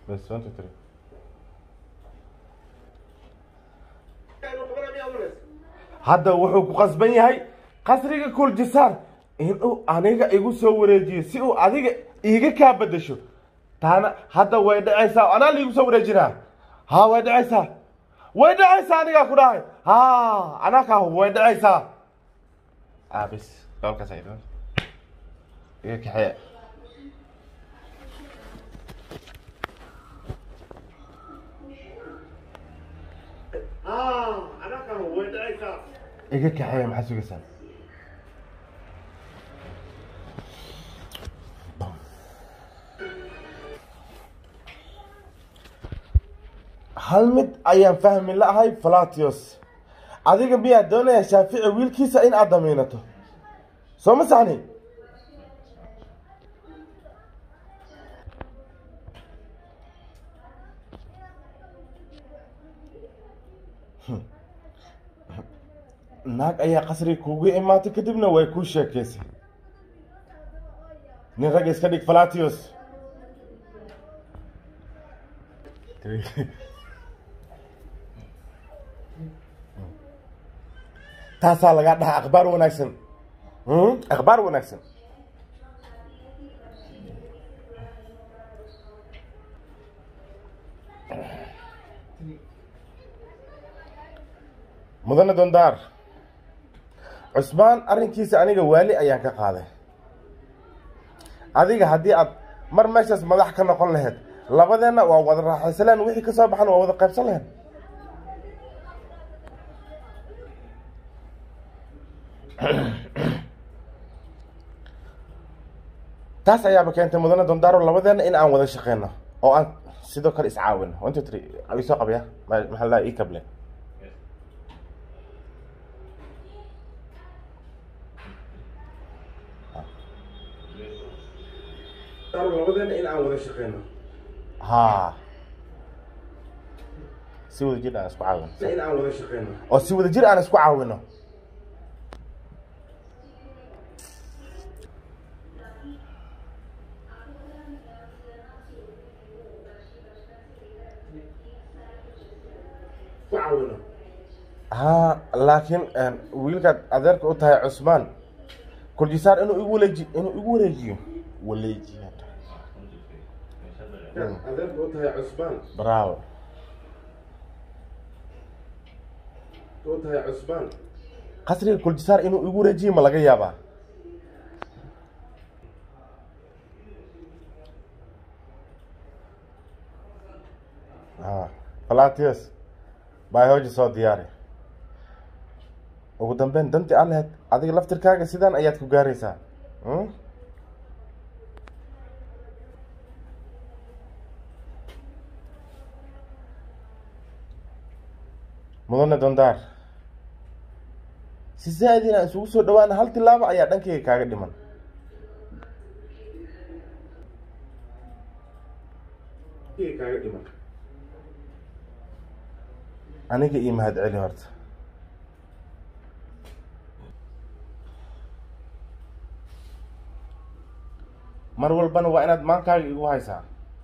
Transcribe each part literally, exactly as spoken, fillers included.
بس وانت تري هذا وحو قصبان يهي قصريga كل جسار إنه أنيقا إيقو سو وريجي سيو أديقا إيقا كابدشو تانا هذا ويدا عيسى أنا اللي إيقو سو وريجينا ها ويدا عيسى ويدا عيسى أنيقا كراي ها أنا كاهو ويدا عيسى آه بس قولك سيدون إيقا كحيا آه أنا كاهو ويدا عيسى إيقا كحيا محسو قسان هل مد أيام فهم لا هاي فلاتيوس أديك بيا دونا شافعي ويلكيسا إن أدمينته سو مسعني naag ayaa qasri kuugu imaatay kadibna way ku sheekaysay nin rag iska dhig Flatius taasaa laga dhahaa akhbaar wanaagsan hmm akhbaar wanaagsan mudane Dondaar Cusmaan arrinkiisa aniga waali ayaan ka qaaday adiga hadii aad mar meeshaas madax ka noqon lahayd labadeena waa wada raaxaysan wixii ka soo baxan waa wada qaybsan lahayn taas ayaa keentay mudane Dondaar labadeena in aan wada shaqeyno oo aan sidoo kale is caawino inta tiri ay soo qabiya maxaa la ii kable labadeena in aan wada shaqeyno ها si wada jir aan isku caawino in aan wada shaqeyno oo si wada jir aan isku caawino caawino ها laakiin wiilka adeerka u tahay Cusmaan kuljisaar inuu igu wareejiyo inuu igu wareejiyo wareejiyo adeerka u tahay Cusmaan bravo u tahay Cusmaan qasriga kuljisaar inuu igu wareejiyo ma laga yaabaa ah Flatius bay hooji soo diyaari ugu dambeyn danti aad adiga laftirkaaga sidaan ayaad ku gaaraysaa hmm mudane Dondaar si zaadina isugu soo dhawaan hal tilaabo ayaa dhankayga kaaga dhiman ee kaaga dhiman aniga ii mahad celi horta mar walbana waa inaad maankaaga igu haysaa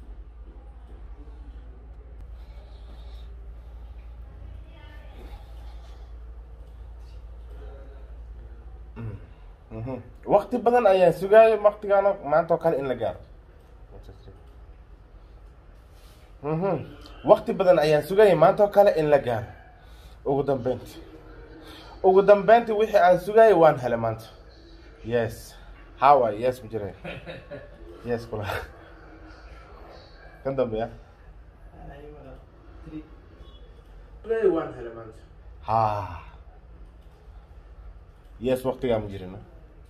waqti badan ayaan sugaayo waqtigaana maanta oo kale in la gaaro mhm waqti badan ayaan sugaayo maanta oo kale in la gaaro ugu dambeyntii ugu dambeyntii wixii aan sugaayo waan helay maanta yes how are yes mujire yes kula kan dambeya play waan helay maanta ha yes waqtiga mujirina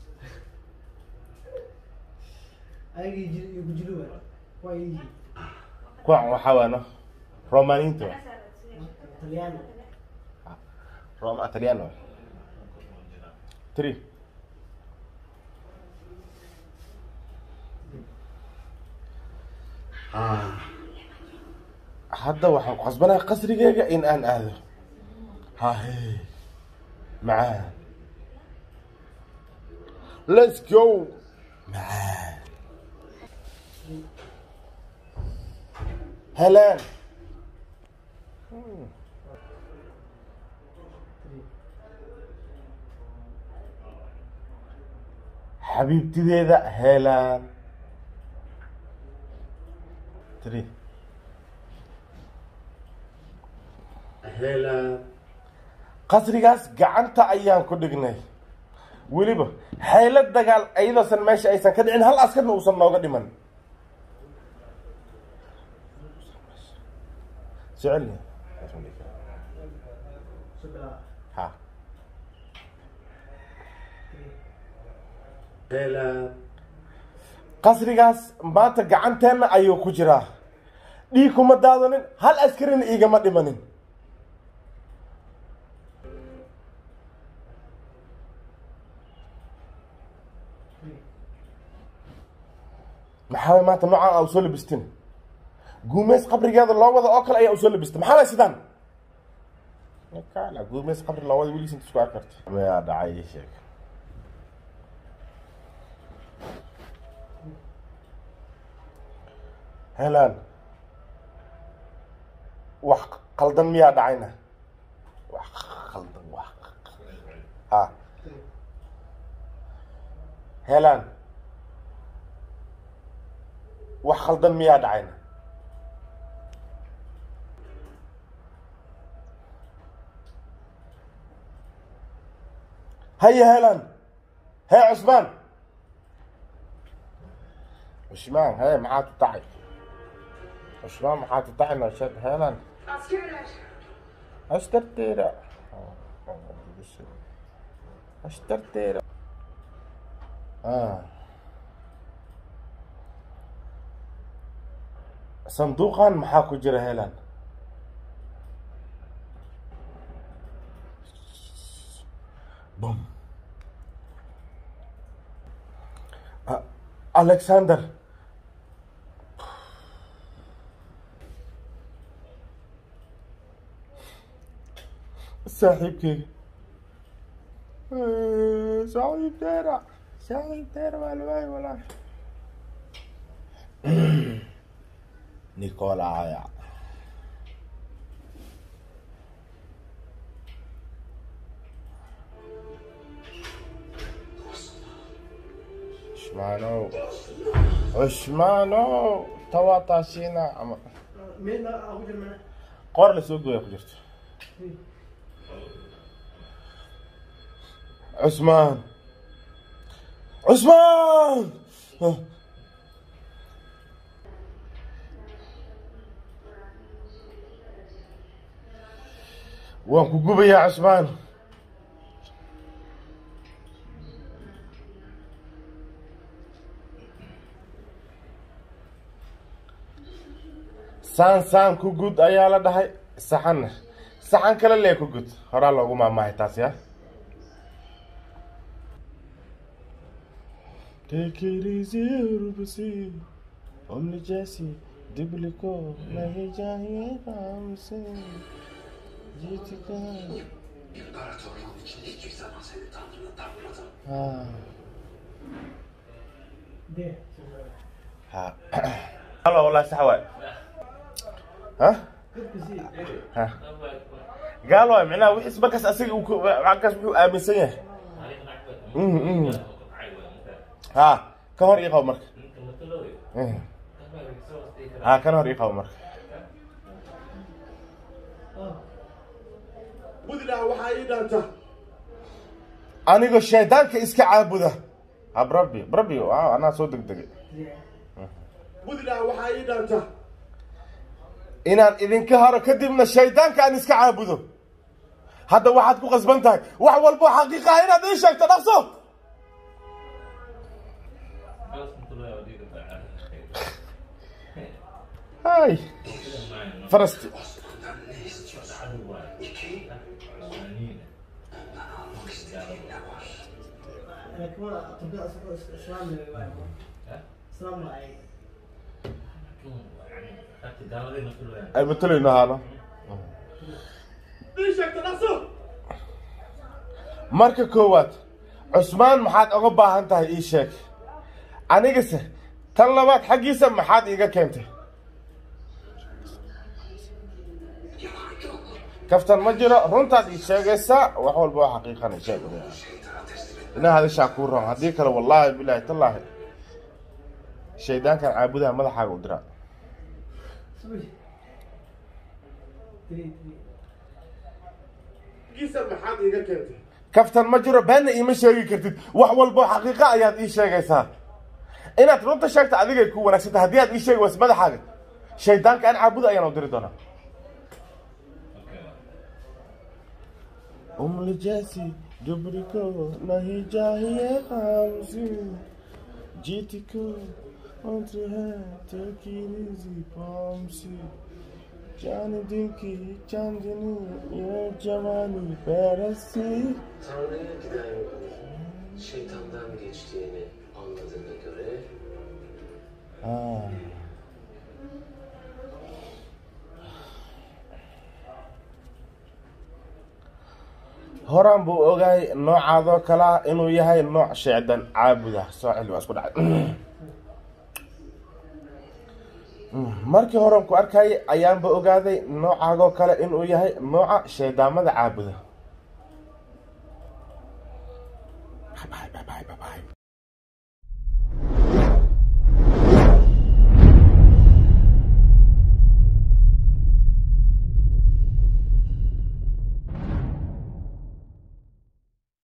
ay jiri ugu jiro way kuwa waxa waano romaninto italiano Roma italiano three ah hadda waxaan qasbanaa qasrigeyga in aan aado ha hey macaan let's go macaan helaan xabiibtideeda helaan three helaan qasrigaas gacanta ayaan ku dhignay weliba xeelad dagaal ayadoosan meesha aysan ka dhicin hal askarna uusan nooga dhiman سؤالي ها qasrigaas maanta gacanteena ayuu ku jiraa dhiig kuma daadanin hal askarina igama dhimanin maxaa maanta noocan aa usoo labistin guumeys qabrigeeda loo wada oo kale ayaa usoo labistay maxaa bay sidaan kala guumeys qabri loo wada weligiis inta isku arkarta mayaa dhacay ii sheeg helaan wax qaldan miyaa dhacayna wax qaldan wax ha helaan wax qaldan miyaa dhacayna هيا هيلان هيا عثمان عثمان هيا معاه تطعي عثمان معاه تطعي نشاد هيلان اشترتيرا اشترتيرا اه صندوقا محاكو جرى هيلان بوم أ... ألكسندر صاحبك صاحب ديرة صاحب ديرة ولا ولا نيكولا عثمانو عثمانو تواطاسينا أما مين أبو جرمانة؟ قار لسوق يا خجرت عثمان عثمان وانكو قوبي يا عثمان سان سان كوجود أيالا ده سحن سحن كلا ليه كوجود هرا لوجو ما ما هتاسيا Take it easy ربسي أمني جاسي دبلكو ما هي جاهية خامسة جيتك İmparatorluğun içinde hiçbir zaman seni Tanrı'nın tanrıladım. ها ده ها هلا والله سحوي ها كركسي ها قالوا معناه وحس بكس أسيق وعكس بيو آمن سنة أمم أمم ها كهر إيقاو مرك ها كهر إيقاو مرك بدنا وحايدا أنت أنا يقول الشيطان كإسك عابده ها بربي بربي واو أنا صدق دقيق بدنا وحايدا أنت إن إذا كهر كدمنا الشيطان كأن إسك عابده هذا واحد كو غصبنتك واحد والبو حقيقة هنا دي شيء تنقصه هاي فرستي Osman'dan ne istiyorsan iki, ondan almak istediğin ne var? أنا كمان أطبق إسلام إسلام معي أي بتقول إنه هذا دي شيء تنقصه marka koowaad cusmaan maxaad uga baahan tahay ii sheeg anigase tan labaad xaggiisa maxaad iiga keentay kaftan ma jiro runtaad ii sheegaysaa wax walba waa xaqiiqan sheeg ina hadashaa ku roon hadii kale wallahi billahi tallaahi shaydaankan caabudaha madaxaaga u diraa kiisa maxaad iga keentay kaftan ma jiro baana iima sheegi kartid wax walba xaqiiqa ayaad ii sheegaysaa inaad runta sheegta adigay ku wanaagsantahay haddii aad ii sheegi wayso madaxaaga shaydaanka aan caabuda ayaan u diri doonaa umli jasi dubriko nahi jahiye khamsi jitiko entre hai tekirizi pomsi jani dinki chandini ye cevani peresi Tanrı'ya giden yolun şeytandan geçtiğini anladığına göre ah horaan buu ogaay noocaadoo kalaa inuu yahay nooc shaydan caabuda soo celi waa isku dhacay markii horan ku arkayay ayaanba ogaaday noocaagoo kale inuu yahay nooca shaydaamada caabuda